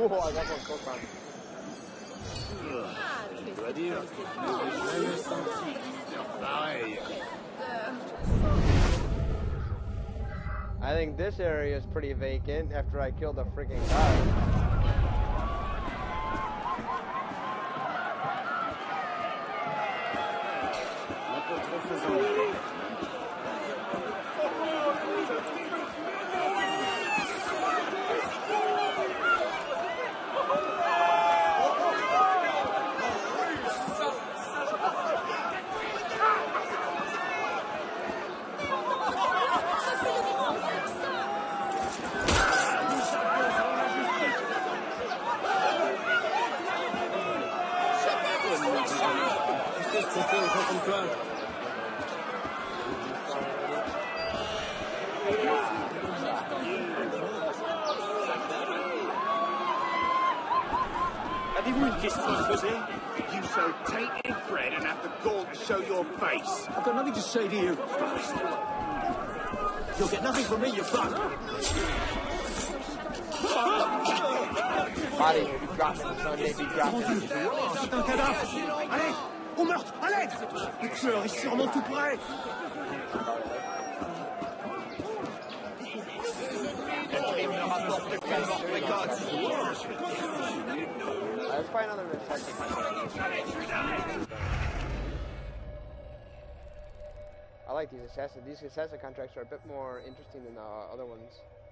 I got one close on. I think this area is pretty vacant after I killed a freaking guy. Avez-vous une question à poser? You so tainted bread and have the gall to show your face. I've got nothing to say to you. You'll get nothing from me, you fuck. Body, drop it, Sunday, be dropping. C'est un cadavre. Allez, au meurtre, à l'aide. Le tueur est sûrement tout près. Let's find another recycling. I like these assassin. These assassin contracts are a bit more interesting than the other ones.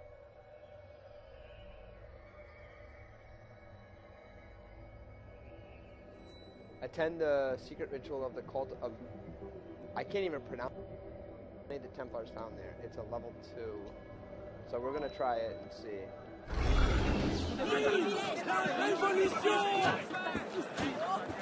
Attend the secret ritual of the cult of... I can't even pronounce it. The Templars found there. It's a level 2. So we're gonna try it and see. Révolution!